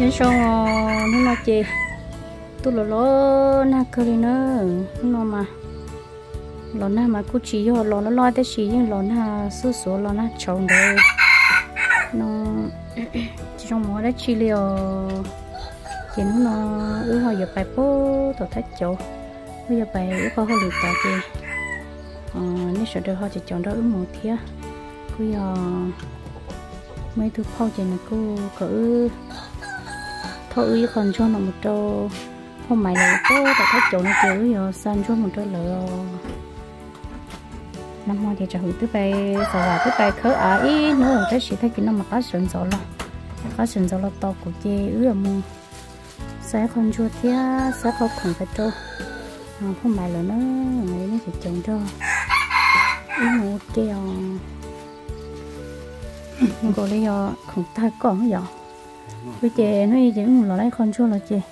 nên xong nó nói chị tôi lo na cơ đi nữa nó mà lo na mà cứ chỉ ho lo nó lo tới chỉ nhưng lo na số số lo na trồng đấy nó chỉ trong mỗi đó chi liều thì nó họ giờ bài bố tổ thách chỗ bây giờ bài có họ luyện tạo gì nếu sợ được họ chỉ chọn đó một thía bây giờ mấy thứ phao chỉ là cô cỡ thôi còn cho nó một trâu không mày là cô tổ thách chỗ nó kiểu giờ san cho một trâu lỡ năm hoa thì trả hữu tới bài và tới bài khởi ấy nữa tới chỉ thấy cái nó mà cá sườn giò là to của chị ư mà sẽ không chua thía sẽ không cần phải trâu không mày là nó thì trồng cho một keo gọi là do không thay con giờ bây giờ nó chỉ một loại con chua là chị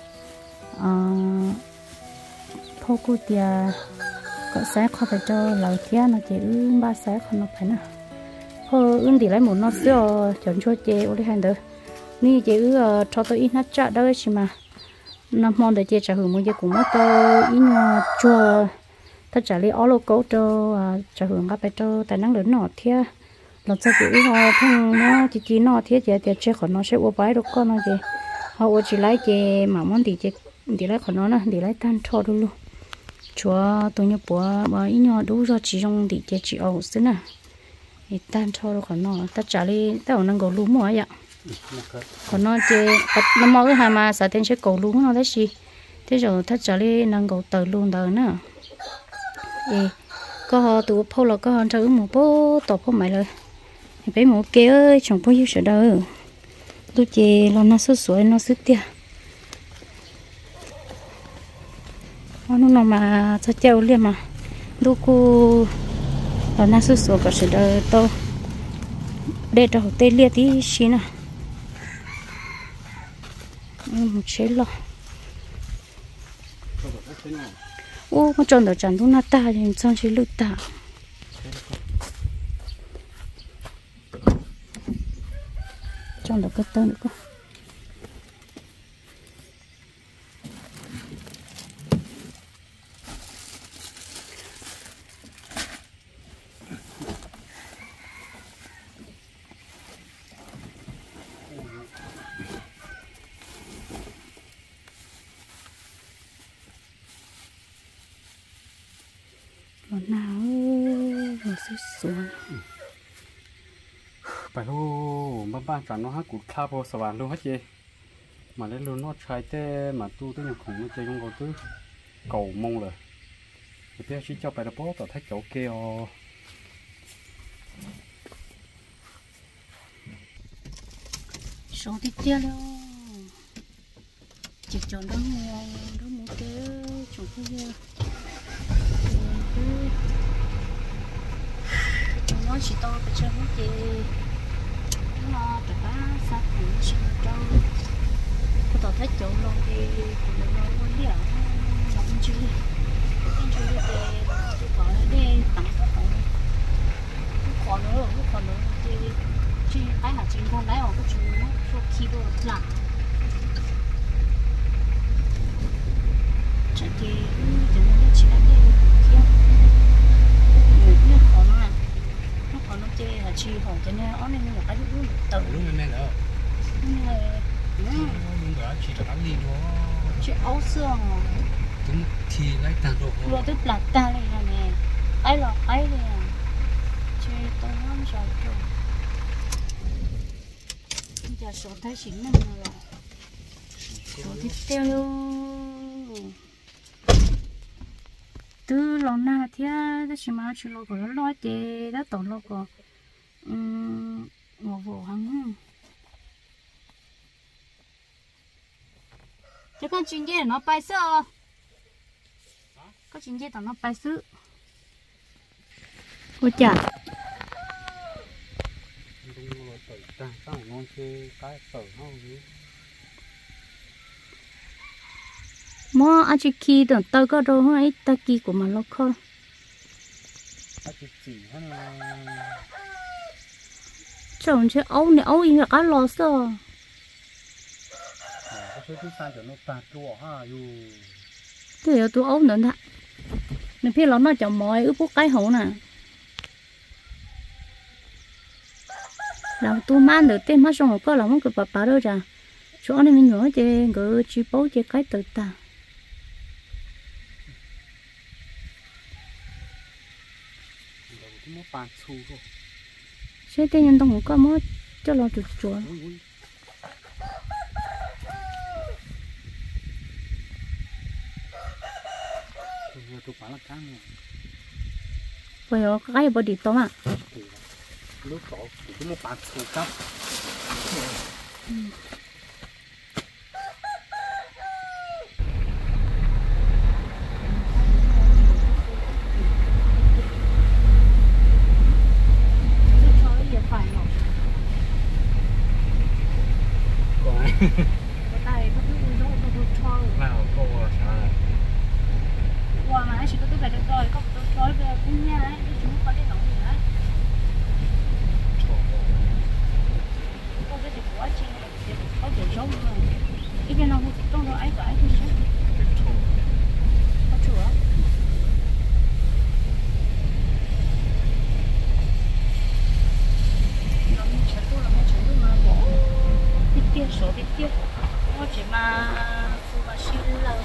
thôi cô tia có sẽ không phải cho lời thía nó chỉ ba sẽ không nó phải nè thôi thì lấy một nó xưa chọn chua chị ở đây hành được ni chị cho tôi ít nát chợ đó chứ mà năm món để chị trả hưởng một giờ cũng mất tôi ít nhau chua ta trả lý áo lô cố cho trả hưởng các bé cho tài năng lớn nọ thia lần sau chị họ không nó chỉ nọ thia chị thì chơi khỏi nó sẽ uống bái được con nó chị họ chỉ lấy chị mà món thì chị thì lấy khỏi nó nè thì lấy tan cho luôn chúa tôi nhớ bữa mà ít nhau đủ cho chị trong thì chị ấu xí nè thì tan cho được khỏi nó ta trả lý ta còn năng cầu lúa mua vậy còn nó chị nó mò cái hai mà sợ tiền sẽ cầu lúa nó đấy gì thế rồi ta trả lý năng cầu tờ luôn tờ nữa có họ tụ phô là có họ chơi một bố tổ phô mày rồi bé một kia ơi chẳng bao nhiêu sợ đâu tôi chỉ lo nó sốt sủi nó sốt tia nó nào mà cho treo liền mà đu cô lo nó sốt sủi có sợ đâu to để cho tê lia tí xí nè một chế lo ô mà tròn được chẳng đúng là ta thì xong chỉ lụt ta tròn được cái tên nữa cơ xuống phải hô ba chọn nó hát cụt khá vô sờ luôn hết chị mà lấy luôn nó trái tê mà tu tới nhà khủng nó chơi không có thứ cầu mông rồi thì bây giờ chỉ cho bài đập bó tao thấy chỗ kia số tiếp theo luôn chỉ chọn đó mua cái chọn cái nó chỉ to cái chân nó chị nó tất cả sát thành chân trâu cái tàu thấy chỗ luôn thì nó muốn đi ở lòng chưa đi thì tôi gọi để tặng các bạn còn nữa thì chỉ cái là chính con đấy ở cái chú số keyboard là chẳng thì cho nên nó chỉ là cái kia nó còn nó còn nó chơi là chi hồ cho nên nó nên là cái thứ tự luôn này nữa nhưng mà chỉ là ăn đi thôi chị ấu xương chúng thì lấy tàn đồ rồi tức là ta này nè ấy là ấy nè chơi tôi nó rồi rồi giờ số thấy chính mình rồi số tiếp theo luôn từ lâu na thì đó chỉ mà chỉ lo cái lo chế đó tổng lo cái ngô vô hàng chứ con chuyện gì nó bay sợ có chuyện gì nó bay sợ ôi chà mò anh chỉ khi tưởng tao có đâu ấy ta kỳ của mà nó không chồng chứ ấu này ấu yên là cá lò sao cái thứ sai cho nó ta chua ha dù thì tôi ốm nữa đó nên phía nó chọn mọi ướp bút cái hậu nè làm tôi mang được tên mắt xong rồi có lòng cái bà đâu ra chỗ này mình nhỏ chứ cứ chỉ bố chỉ cái tự ta sẽ tên nhân đồng có mất cho lo chuột chuột bây giờ cái body to mà lúc đó cũng một bạn sụp cấp nào cô sao qua mà chỉ có tôi phải được rồi có tôi nói về cũng nha ấy chúng có cái nóng gì đấy có cái gì quá chi có kiểu giống rồi ít cái nào cũng trong đó ấy phải thôi chứ có chùa nó mình chấn tôi mà bỏ biết tiếc số biết tiếc nó chỉ mà phụ bà xin là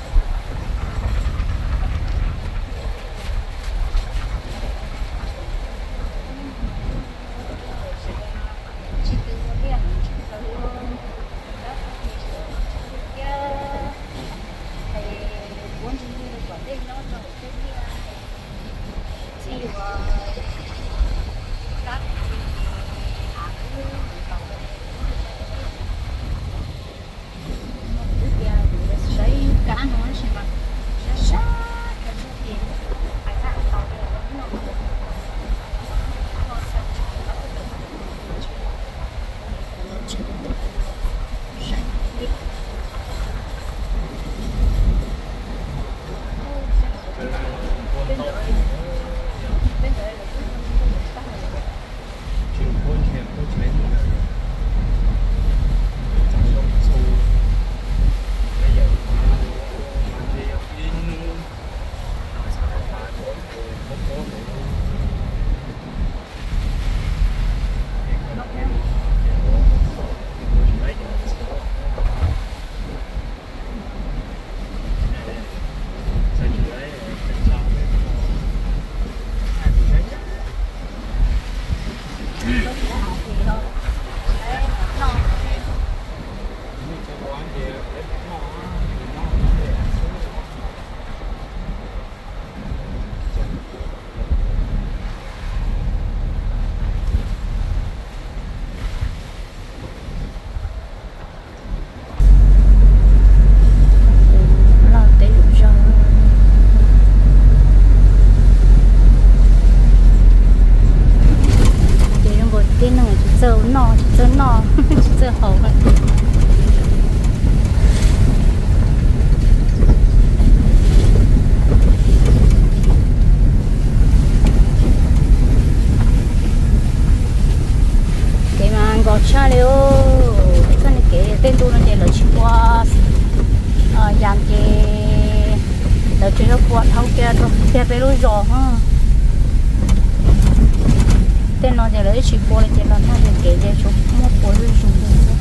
giờ hầu vậy cái mà anh gọi cha liu cái này cái tên tôi nó chỉ là chỉ qua dạng cái là chỉ là qua thâu kia thôi kia phải lối giò ha tên nó chỉ là chỉ qua chỉ là nó chỉ cái gì số một qua lối giò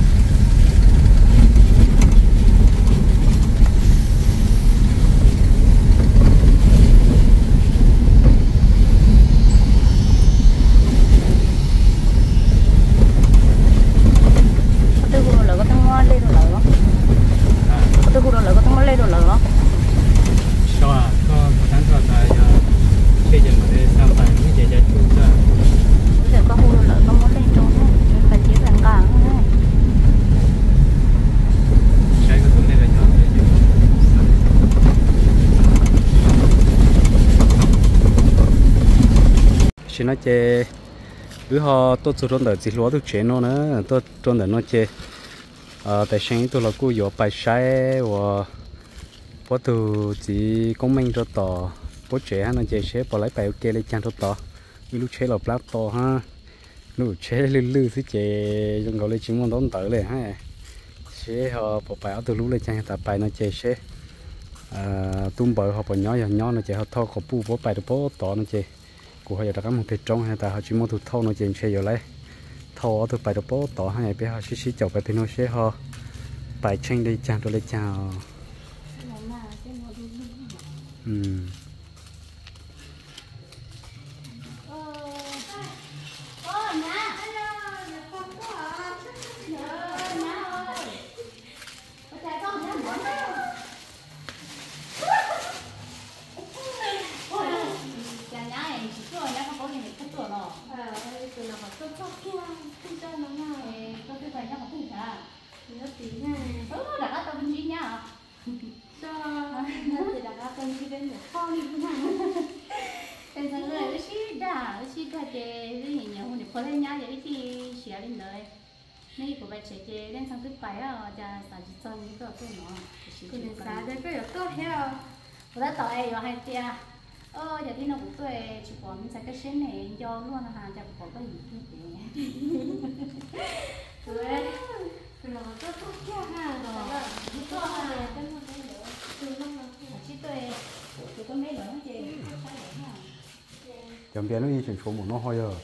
chỉ nói chơi cứ họ tôi chụp trong đời chỉ lúa được chế nó nữa tôi trong đời nó chơi tại sáng tôi là cô dỗ bài sai và bố từ chỉ công minh cho tỏ bố chế nó chơi chế bỏ lấy bài ok lấy chăn cho tỏ lúc chế là plát to ha lúc chế lư lư thì chế trong gọi lấy chính món đón tớiเลยha chế họ bộ bài ở từ lũ lên trang tập bài nó chế chế tung bờ họ bỏ nhỏ nhỏ nó chế họ thâu họ bu bộ bài được bộ tỏ nó chế của họ giờ đã có một cái trong hay ta họ chỉ muốn thu thâu nó chế chế rồi lấy thâu ở từ bài được bộ tỏ hay bây họ xí chậu bài nó chế họ bài tranh đi trang tôi lấy chào này của bạn trẻ lên sang thứ bảy à, cha sao chỉ cho những cái nó, cái này sao đấy cái tốt heo, tôi đã tỏi rồi hay tia, giờ thì nó cũng tuổi chỉ còn mình sẽ cái xén này cho luôn là hàng chả có cái gì như thế, rồi là tốt heo ha, rồi tốt ha, cái nó cái nữa, chỉ tuổi có mấy nữa chứ, chẳng biết nó đi chuyển số một nó hơi rồi.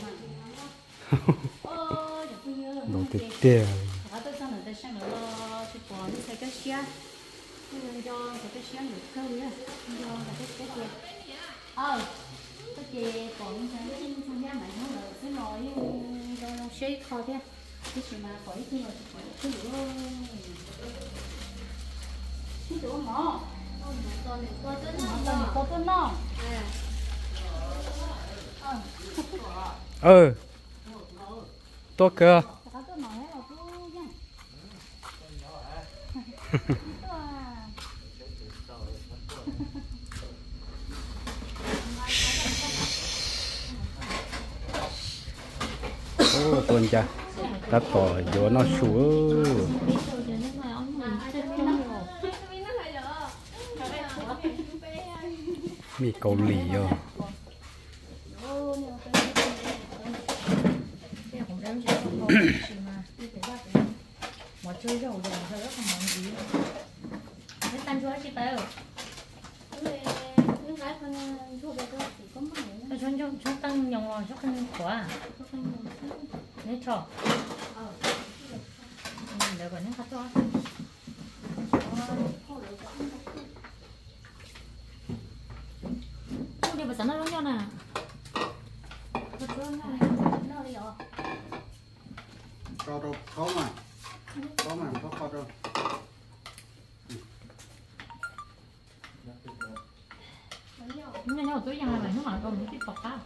Đồ tiệt tiệt. Họ tôi sang người ta sang nữa chỉ còn cái cái xe, cho cái xe được câu nhá, cho cái kia. Cái gì còn cái không gian này nó là cái nồi cho xe kho thế, cái gì mà khỏi cái rồi cái nữa, cái chỗ mỏ, có tôi nó. Tốt cơ. Tuần cha đã tỏ vô nó xuống mì cầu lì rồi mà chơi rầu rồi rất là món gì cái tan chúa chị tới những cái con thuốc về tôi chỉ có mấy cái cho tăng nhồng rồi cho tăng quả lấy trò để còn những cái cho không đi vào sẵn nó giống nhau nè nó đi rồi cho đâu có mà có kho đâu nhưng mà tôi rằng là nó mà còn cái bọc cao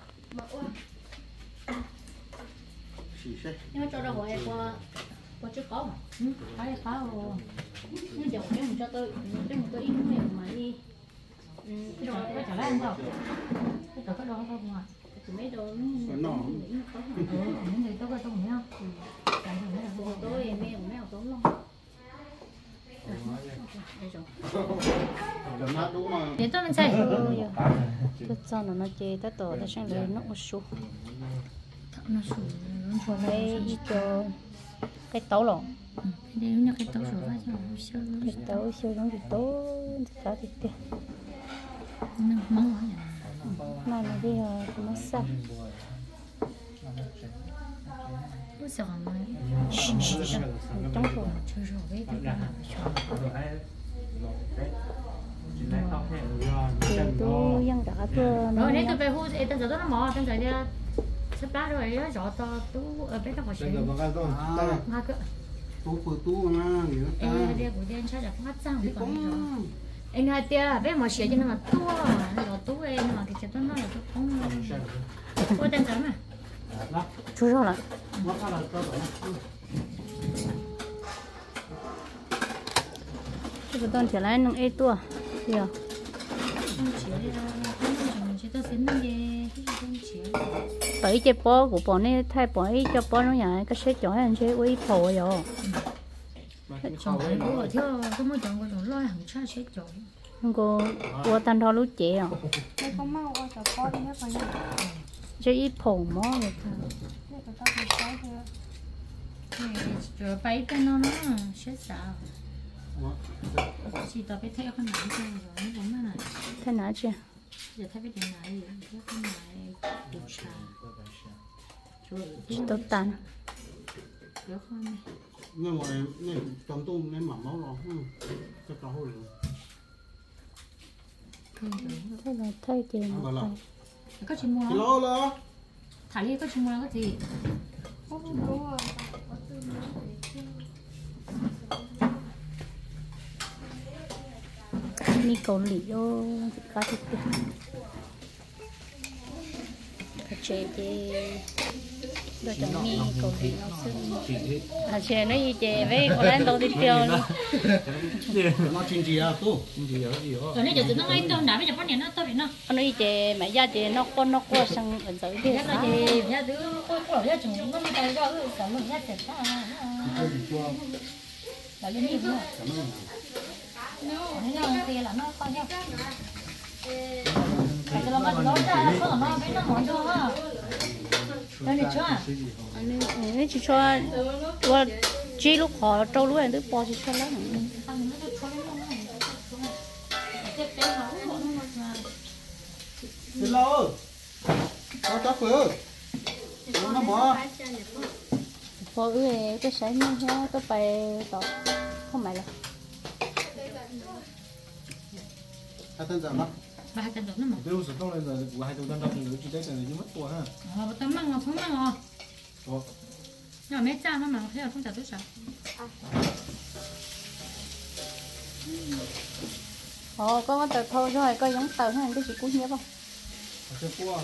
nhưng mà cho đâu gọi qua trước có mà cái pháo nó dầu cái mình cho tôi ít mà đi cái đồ có trả lại không cái đồ có đồ không mà mấy đồ nó những người tôi có trong nhá tôi em mấy ông tốn luôn để tôi mình xem tôi cho nó chơi tới tổ nó sang lấy nó su nó su nó lấy cho cái tấu lỏng đây nó cái tấu sủi cái tấu sủi nó thì tấu cả thì tiền nó mong mà đi nó sao不想嘛，中国吃肉味的吧，都养大个。然后那个白虎，等着它毛，等着的，吃饱了要绕到都别的好吃。那个。 tu na, dia kemudian saya dapat ngacang di kono. Ini dia, be mau sih aja nama tua, nama tua, nama kecil tuh nama tuh kamu. Oh dan sama. 出肉了。这个炖起来能A多，对呀。bảy cái bó của bọn này thay bỏ ấy cho bó nó nhà cái xe chọn anh sẽ uy phổ rồi. Chọn cái bó theo có mấy chọn cái chọn lôi hàng cha xe chọn. Không có qua tan thao lú chè à. Đây có mau qua chọn bó đi hết rồi nha. Chứ ít phổ mó người ta. rồi bay bên nó sẽ sao chỉ tao biết thấy con nào chơi rồi nó cũng này thế nào chưa giờ thấy biết chuyện này cái con này đủ xa chỉ tốt tan được không này nhưng mà nên trong tôm nên mắm máu rồi cho cá hồi rồi thế là thay tiền có chuyện mua kilo là thả đi có chuyện mua cái gì mi cầu lì vô cá thịt chế thì rồi chọn mi cầu lì nó xương chế nó gì chế với có lẽ đâu đi tiêu luôn nó chín gì à tu chín gì ở gì rồi này giờ nó ngay tao đã bây giờ phát hiện nó tao bị nó nó đi chế mẹ ra chế nó con nó qua sang ở dưới đi nó chế ra thứ có ra chúng nó mới tay ra cái sản lượng ra chế ta là cái gì nữa nó tiền là nó bao nhiêu cái là nó ra nó nó biết nó món cho ha đây này chưa anh ấy chỉ cho qua chỉ lúc họ trâu lúc anh tới bỏ chỉ cho lắm kilo có chắc rồi nó bỏ bỏ cái sấy như thế tôi phải tỏ không phải là hai tên giảm ba hai trăm nữa mà đều sử dụng lên rồi của hai trăm thì chỉ đấy là mất tuổi ha tao mang mà không mang à nhưng mà mấy cha nó mà thế là không trả tôi sao có tờ thôi rồi coi giống tờ hay cái gì cũng nhớ không cái cua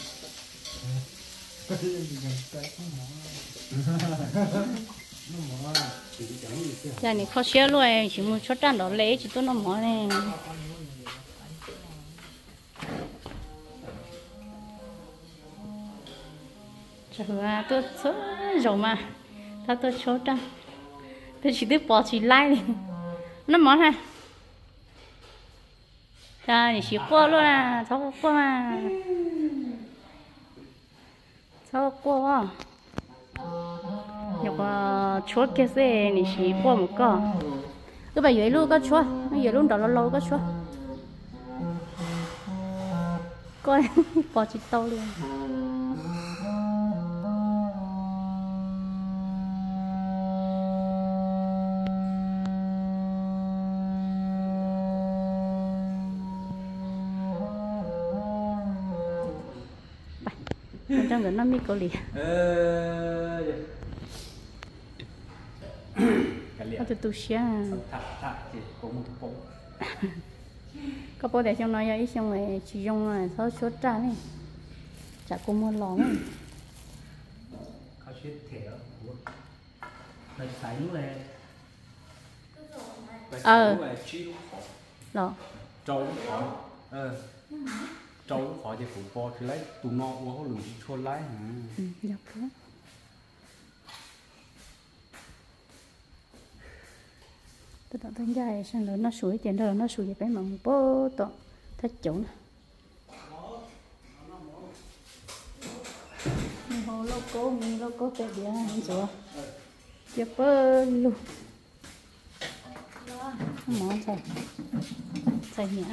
giờ này khó xé luôn chỉ muốn cho trang đó lấy chỉ tôi nó mỏ này rồi tôi số rồi mà tôi số trang tôi chỉ biết bỏ chỉ like nó mỏ ha ra thì chỉ qua luôn à cháu qua mà cháu qua nhóc chúa kia xe thì chỉ qua một cái bài vậy luôn có chúa bây giờ luôn đó lâu có chúa coi bỏ chỉ tao luôn trong đó nó mi có lì có từ từ xia có bao để trong nó vậy xong rồi chỉ dùng là số số trả này chả có mua lỏng này เขาชื่อเถอะไปใส่นู่นเลยไปใส่นู่นเลยชี้ลูกขอ đó โจ้ขอโจ้ขอจะผูกคอคือไรตูนอวัวเขาหลุดชนไร dọc đó tôi tạo thành dài sang đó nó sủi tiền đó nó sủi cái mà một bố to thắt chỗ này hồ loco cái gì anh chúa chụp luôn món xài nhã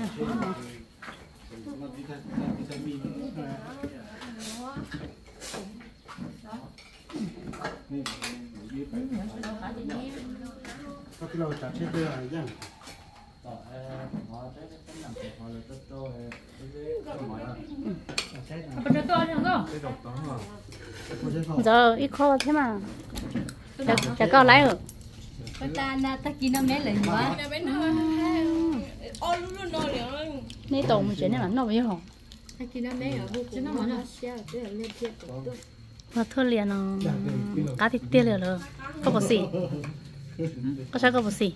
có cái lầu chả chết đưa là gì giờ ít kho thế mà chả có lấy rồi ta kia nó mấy lần quá nấy tổ mình chuyển này nó với họ ta kia nó mấy ở vô cùng nó nó và thôi liền nó cá thịt tiêu liền rồi có bột xì có sao có bột xì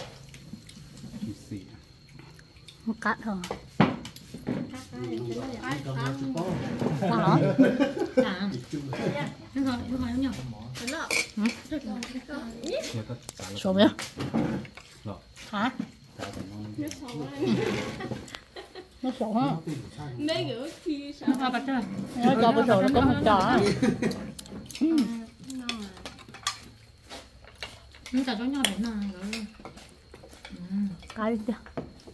một cát thôi hả nó hỏi nhau số mấy hả nó số hả mấy người kia sao hoa bạch rồi nó cho bữa rồi nó có một trò nó cả cho nhau đấy mà cá đi chưa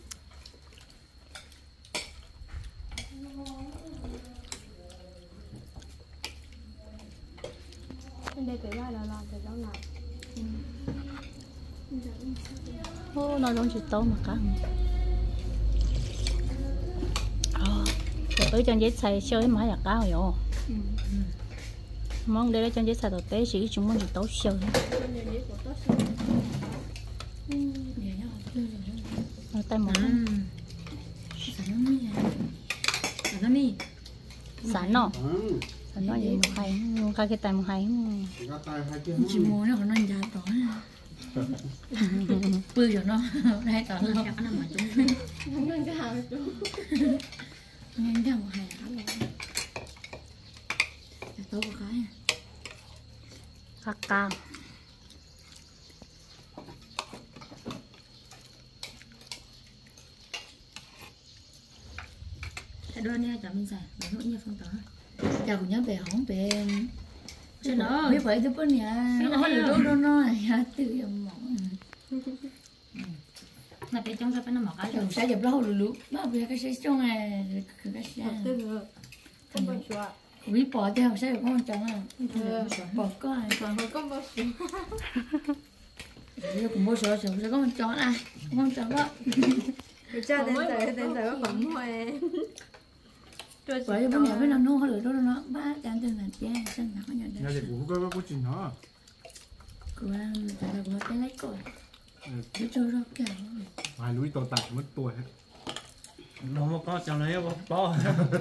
đây cái ba là làm cái đó nào ô nó giống chỉ tôm mà cá tới chân giấy xài chơi mà là cá rồi mong đây là chân giấy xài đầu tế chỉ chúng mình chỉ tấu chơi tay một nó mi sẵn nó sẵn nó gì một hay một cái tay một hay chỉ muốn nó còn non già tỏ bự rồi nó đây tỏ nó chắc nó mà chúng không nên cái hàng chú nên cái một hay lắm rồi tao có cái cá cao đôi này chọn mình xài để nỗi như phong tỏa chào của nhớ về hỏng về cho nó biết vậy tôi có nhà nó được đâu nó tự mỏng là cái trong cái nó mỏng cái rồi sẽ dập lâu lụt nó về cái sẽ trong này cái sẽ không bao giờ quý bỏ theo sẽ được không chồng à bỏ coi còn không bao giờ giờ cũng mua sữa sữa sẽ có con chó này con chó đó cái cha đến giờ có bấm thôi bởi vì bây giờ với nó nô được đó nó ba chán chân là che chân là có nhận nhà thì cũng có chuyện đó của tại là của cái lấy cội cái trôi đó cả vài núi to tạt mất tuổi nó mà có trong này có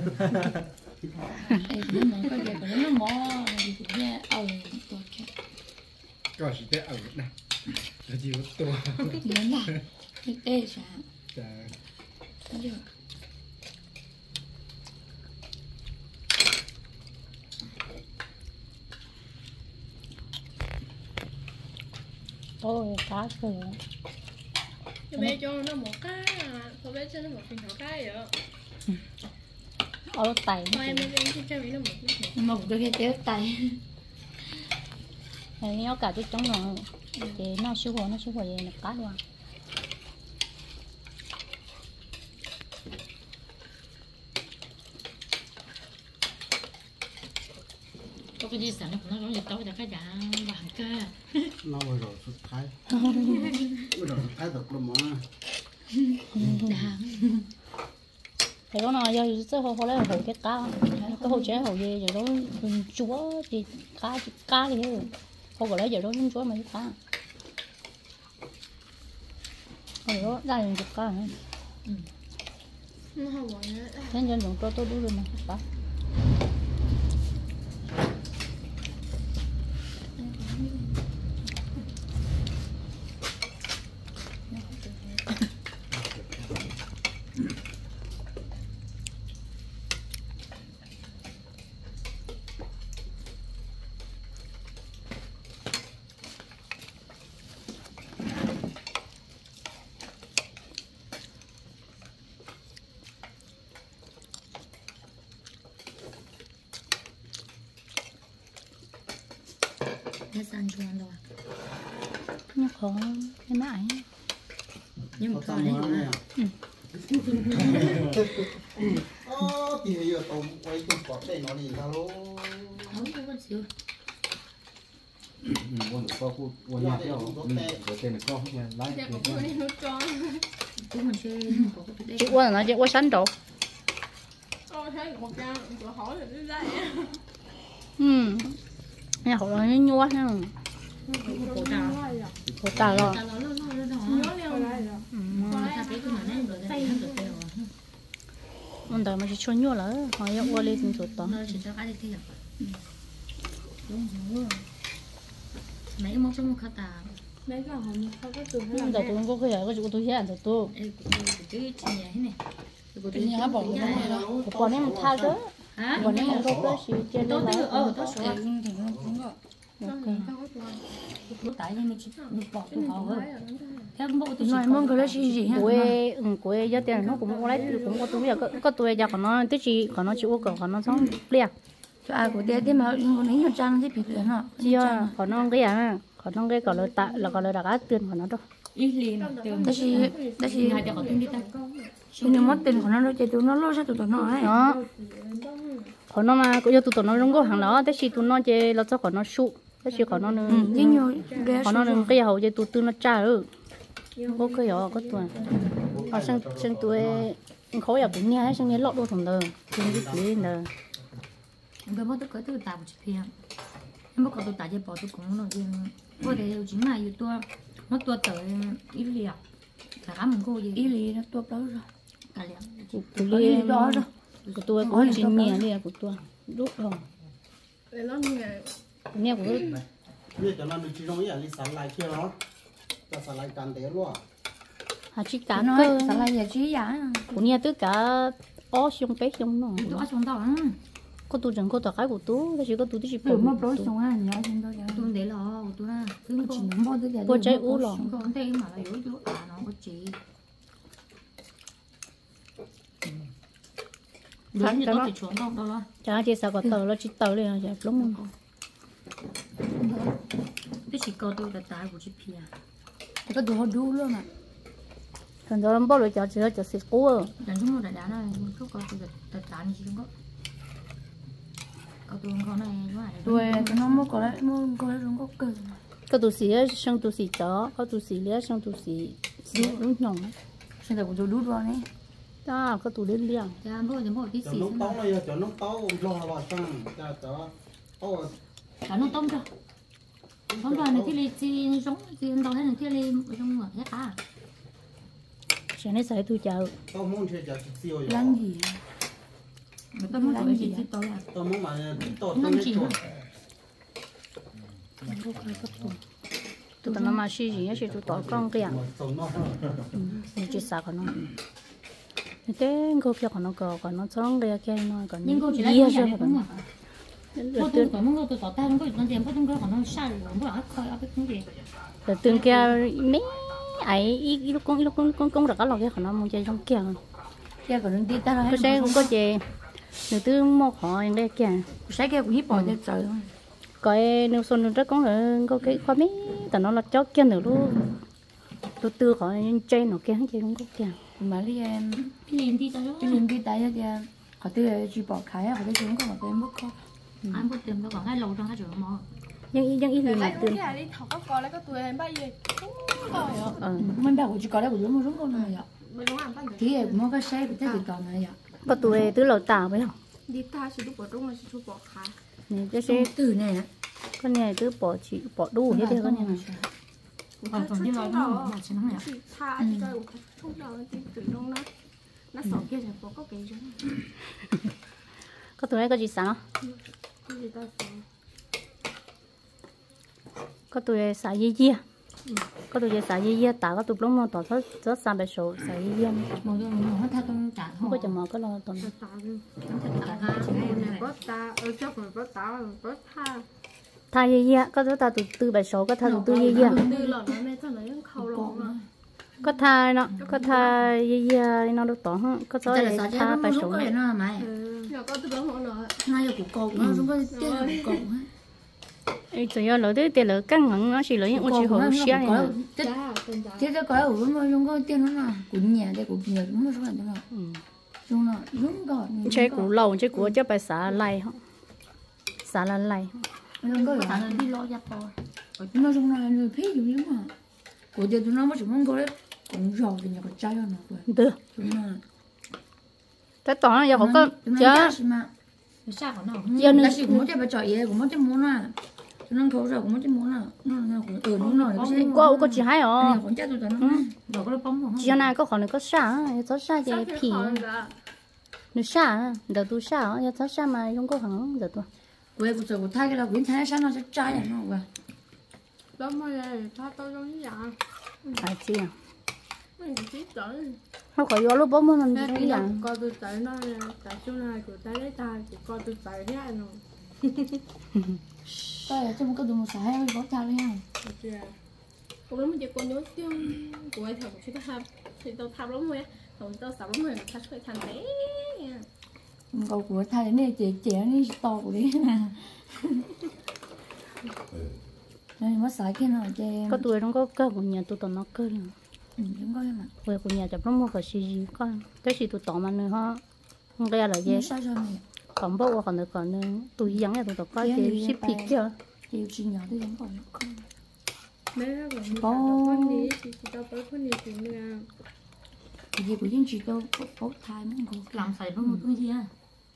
nhưng mà cái gì của nó mò thì cũng nghe to có chỉ để ở này là chỉ có tuổi cái gì đó cái tê sao cái gì tôi cá rồi cái bé cho nó một cái cô bé cho nó một phần cái vậy ở tay thôi em đi cho nó một cái téo tay này nó cả cái trống nó thì nó siêu hồ vậy nó cá luôn có cái gì sản nó cũng nó giống tao để cái giá vàng ca nó rồiสุดท้ายrồiสุดท้ายthật luôn mà thì nó nói giờ sẽ hồ lấy hồ cái cá cái hồ chế hồ gì rồi đó chúa thì cá thì hồ gọi lấy giờ đó chúa mấy cá rồi đó ra dùng cá nữa nó không gọi nữa thế nên dùng cho tôi đúng rồi mà cá cái sản chuan rồi nó khó cái mãi nhưng mà còn đấy thì giờ tôm quay tôm cọt đây nó đi sao lố không có con xíu quân được co khu quân nhà theo rồi tên là co không quen lái có cô đi nó cho cũng mình chơi có cái chị quân nó chị quân sắn trộn tôi thấy một trang tôi hỏi là nó ra nhà họ nó nhua ha cổ trào cổ tà rồi ông đời mà chỉ cho nhua là họ yêu qua lên từng chuột tóm mấy món trong một khát tà mấy cái hồng không có từ nhưng mà tôi không có cái gì có chỗ tôi hiện rồi tôi cái chuyện này này cái nhà bỏ cái này đó bỏ nên một thao đó bỏ nên một cái gì trên đó là tốt số thì nó cũng có lúc tại nhưng mình bỏ tôi họ theo bộ tôi nói mong cái gì hả quê giá tiền nó cũng có lấy cũng có túi có túi giờ còn nó tí gì còn nó chịu còn nó xong liền cho ai của tiền mà còn những trang thì bị tiền nó chưa còn nó cái à còn nó cái còn lời tạ là còn lời đặt á tiền của nó đâu ít liền đó là hai cho tiền đi ta nhưng mất tiền của nó chơi tụi nó lo sao tụi nó ấy nó còn nó mà cũng cho tụi nó không có hàng đó thế thì tụi nó chơi nó cho còn nó sụ thế thì còn nó nữa còn nó nữa cái hậu chơi tụi nó trả rồi có cái đó có tuổi họ sang tuổi khối ở cũng nghe sang nghe lọt đôi thằng đời tiền cái gì nữa bây giờ tôi có tôi tạo một chiếc em mất có tôi tạo cho bỏ tôi cũng nói gì có thể chính là yêu tôi nó tôi tới ít liệt cả mình cô gì ít liệt nó tôi đó rồi cả liệt tôi đó rồi của tôi có chín nhẹ đi của tôi lúc không để nó nghe nghe của tôi bây giờ nó chỉ trong cái sản lại kia đó cho sản lại càn té luôn chỉ cả nó cơ sản lại giờ chỉ giá của nghe tất cả ó xong bé xong nó ó xong tao có tôi chẳng có tao cái của tôi chỉ có tôi chỉ bỏ mà bớt xong á nhớ xong tao tôi để lo của tôi là cứ chỉ nắm bao tôi tôi chơi u lò còn thế mà là yếu chỗ nó có chỉ Đúng như tôi thì trốn đâu đâu chả chỉ sao có tờ nó chỉ tờ lên rồi đúng không tôi chỉ có tôi là tài của chị Pia cái đồ đủ luôn à còn đó bao giờ chỉ là xịt cua chẳng chúng nó đã đá này không có tôi là tài gì không có tôi không có này tôi nó mua có đấy không có cơ có tụ xì sang tụ xì chó có tụ xì lía sang tụ xì đúng nhỏng 现在我就撸着呢。 đó có tụ đến liền Dạ, bữa giờ bữa tí xì. nó tông này cho nó tông lo vào sang cho Cả nó tông cho. Tông rồi này thì lấy chi giống chi đâu thế này thì lấy trong ngựa hết à. sáng nay sáng tôi chào tông muốn chơi cho siêu rồi Làm gì? Người ta muốn làm gì chứ tôi à. tông muốn mà to Nó chỉ hả? tụi nó mà xí gì xí tụi tỏi con cái à chỉ sao còn nó thế cô kia còn nó còn nó xong cái kia nó còn Nhưng cô chỉ là nhiều cái rồi này còn không à? Cô tôi có muốn tôi tỏ tay không có nó tiền, có tôi có nó sai rồi, không có ác coi ác cái gì. rồi tương kia mấy ấy ít lúc con được cái lò kia còn nó muốn chơi trong kia Kia còn đi ta có xe cũng có chơi người tư một họ em đây kia Sai kia cũng hiếp bỏ cho trời. coi nếu xuân rất có cái qua mấy tao nó là chó kia nữa luôn tôi tư khỏi chơi nó kia chơi không có kia Mà đi em đi tay thì họ tư chỉ bỏ khai họ tư chúng có một cái mức không. Anh có tiền đâu còn hai lầu trong hai trường mò. nhưng ít gì mà lấy tiền cái này đi thọc có lấy cái tuổi em bao gì Mình bảo chỉ có đấy của chúng nó con này ạ. mình không làm bao Thì em mua cái xe của cái còn này ạ. có tuổi tứ lầu tàu phải không đi ta chỉ lúc bỏ trung là chỉ chút bỏ khá này cái xe Từ này ạ. con này tứ bỏ chỉ bỏ đủ hết rồi con này Còn đi vào nó mà chỉ nó này. chỉ tha chỉ cho một chút đầu thì tự động nó sọ kia sẽ có cái giống có tuổi có gì sao cái gì ta sợ có tuổi xả dây có tuổi xả dây tạo có tuổi lông mà tỏ rất xa bài số xả dây Một cái nó thay con trả không có chừng mà có lo tuần bớt ta ở trước mình bớt ta mình bớt tha thay dây có tuổi ta từ bài số có thay từ dây từ lợn nó mẹ cho nó những khâu lợn mà có thay nó có thay dây nó được tỏ hơn có số thay bài số này nó mà giờ có từ đó mọi người ngay là của cô nó chúng có tiền của cô chủ yếu là đấy tiền là căng ngắn nó chỉ là những cái hồ xía này thế cho cái ở mà chúng có tiền nó là của nhà đây của nhà chúng nó số là nó chúng nó đúng rồi chơi củ lầu chơi củ cho bài xả lầy xả là lầy chúng có là đi lo giặt bò chúng nó chúng là người phí dữ lắm mà của giờ chúng nó mới chúng nó có đấy cũng giàu thì nhà có trái nó rồi được chúng nó cái tỏ nó giờ có chứ sao của nó giờ nữa chỉ cũng muốn cho gì cũng muốn cho muốn à nó khổ rồi cũng muốn cho muốn à nó cũng nó có chỉ hay ở cũng chắc tụi nó rồi có bóng không chỉ này có khỏi nó có xa thì phì nó xa đầu tu xa giờ tháo xa mà không có hẳn giờ tu quê của tôi thay cái là quyển thay sao nó sẽ trái à nó vậy đó mới là tha tôi giống như vậy phải chi à mình chỉ tới không khỏi vô lúc bố mình như vậy coi tôi tới nó tại chỗ này của ta lấy ta chỉ coi tôi tới thế này rồi tôi trong cái đồ xả hay có cha đấy không cũng lắm giờ con nhớ tiếng của ai thằng chúng ta tham thì tao tham lắm rồi thằng tao sắm lắm rồi ta chơi thành thế cậu của thầy này trẻ này to của đấy nè nên mất sải cái nào chơi có tuổi nó có cơ của nhà tụi tao nó cơ nữa đúng có mà về của nhà chập nó mua cái gì con cái gì tụi tao mà nữa ha không cái là gì sao cho mày còn bố còn được còn tụi dẫn nhà tụi tao có gì ship thịt chưa chịu chi nhỏ tôi vẫn còn không mấy cái con đi chỉ tao tới con đi thì nữa gì của những chị tôi có thai mới còn làm sải nó một cái gì à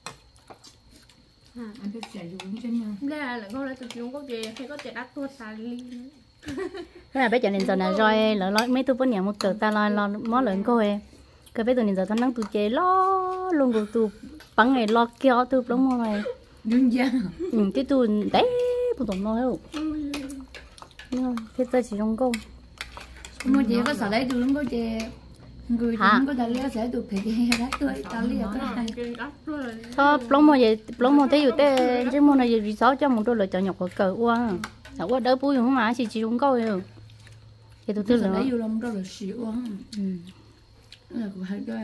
anh biết sải dùng chân nhau là con lại tụi chúng có gì hay có thể đắt tua xài đi cái là bây giờ nên giờ này rồi lỡ mấy tụi bữa nhà một cỡ ta lo món lợn cô ấy cái bây giờ nên giờ thằng năng tụi chế lo luôn của tụi bằng ngày lo kéo tụi lắm món này đương nhiên cái tụi đấy tụi tụi nó đâu cái ta chỉ trong câu mà chị có sợ đấy tụi nó có chị người thì có thể sẽ tụi thì đấy tụi tao liền thôi lắm món vậy lắm món thấyอยู่thế chứ món này vì sao cho một đôi lời chọn nhọc của cờ qua sao qua đỡ bùi không mà chỉ trong câu rồi thì tụi là lấy vô lòng đó là xỉu á là của hai cái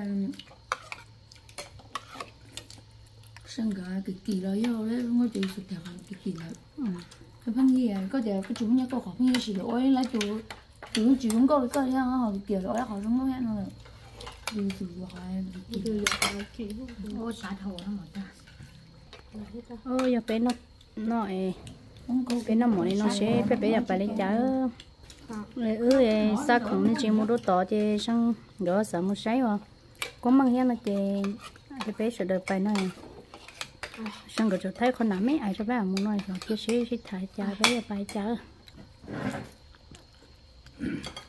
sân gà cái kỳ đó vô đấy ngồi chơi sụt thèm cái kỳ đó cái phong gì có thể cái chúng nhà có khó phong gì xỉu ôi lấy chúng chỉ không có cái nha họ kiểu đó họ không có nghe nữa vì chủ họ ôi xả thầu nó mà ta ôi giờ bé nó bé nó mỏi nó sẽ bé giờ phải lấy cháo sao không nên chỉ mua đồ to chứ sang đó sợ mua sấy mà có mang hết là chứ bé sẽ được bài này sang cái chỗ thấy con nắm ấy ai cho bé muốn nói rồi kia sẽ thay cháo bé giờ bài cháo